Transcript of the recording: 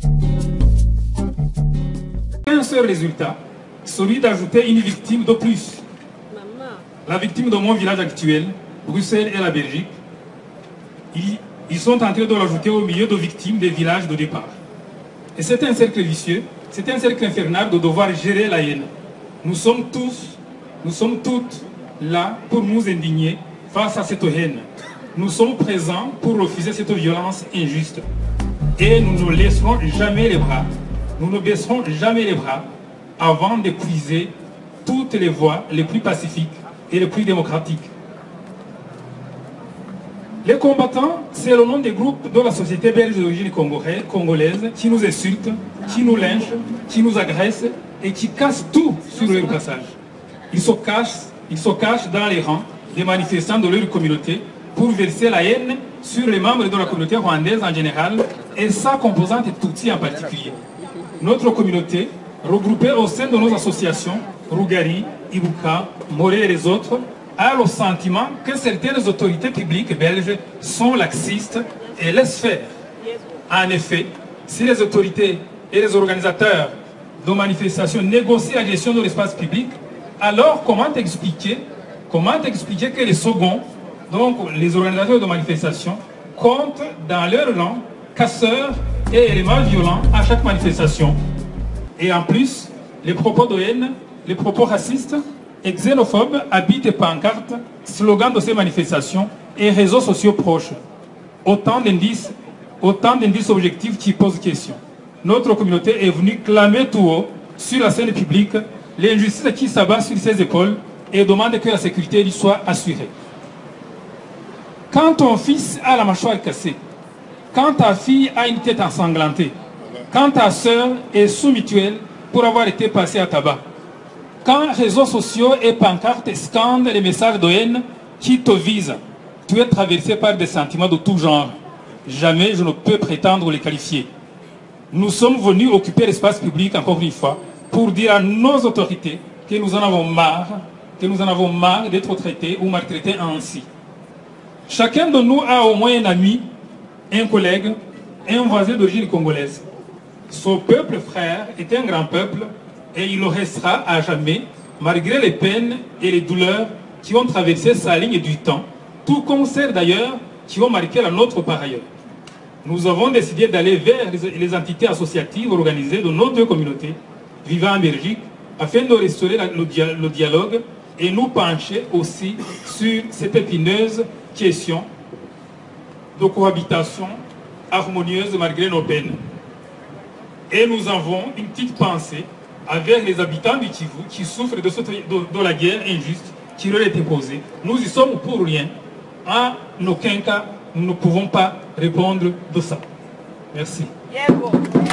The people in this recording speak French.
Un seul résultat, celui d'ajouter une victime de plus. La victime de mon village actuel, Bruxelles et la Belgique, ils sont en train de l'ajouter au milieu de victimes des villages de départ. Et c'est un cercle vicieux, c'est un cercle infernal de devoir gérer la haine. Nous sommes toutes là pour nous indigner face à cette haine. Nous sommes présents pour refuser cette violence injuste. Et nous ne laisserons jamais les bras, nous ne baisserons jamais les bras avant d'épuiser toutes les voies les plus pacifiques et les plus démocratiques. Les combattants, c'est le nom des groupes de la société belge d'origine congolaise qui nous insultent, qui nous lynchent, qui nous agressent et qui cassent tout sur leur passage. Ils se cachent dans les rangs des manifestants de leur communauté pour verser la haine sur les membres de la communauté rwandaise en général et sa composante Tutsi en particulier. Notre communauté, regroupée au sein de nos associations, Rugari, Ibuka, Moré et les autres, a le sentiment que certaines autorités publiques belges sont laxistes et laissent faire. En effet, si les autorités et les organisateurs de manifestations négocient la gestion de l'espace public, alors comment expliquer que les seconds, donc les organisateurs de manifestations, comptent dans leur rang casseurs et éléments violents à chaque manifestation? Et en plus, les propos de haine, les propos racistes et xénophobes habitent et pancartes, slogans de ces manifestations et réseaux sociaux proches. Autant d'indices objectifs qui posent question. Notre communauté est venue clamer tout haut sur la scène publique l'injustice qui s'abat sur ses épaules et demande que la sécurité lui soit assurée. Quand ton fils a la mâchoire cassée, quand ta fille a une tête ensanglantée, quand ta sœur est sous mutuelle pour avoir été passée à tabac, quand réseaux sociaux et pancartes scandent les messages de haine qui te visent, tu es traversé par des sentiments de tout genre. Jamais je ne peux prétendre les qualifier. Nous sommes venus occuper l'espace public, encore une fois, pour dire à nos autorités que nous en avons marre d'être traités ou maltraités ainsi. Chacun de nous a au moins un ami, un collègue, un voisin d'origine congolaise. Ce peuple frère est un grand peuple et il le restera à jamais, malgré les peines et les douleurs qui ont traversé sa ligne du temps, tout comme celles d'ailleurs qui ont marqué la nôtre par ailleurs. Nous avons décidé d'aller vers les entités associatives organisées de nos deux communautés vivant en Belgique afin de restaurer le dialogue et nous pencher aussi sur cette épineuse question de cohabitation harmonieuse malgré nos peines. Et nous avons une petite pensée avec les habitants du Kivu qui souffrent de la guerre injuste qui leur est imposée. Nous y sommes pour rien. En aucun cas, nous ne pouvons pas répondre de ça. Merci.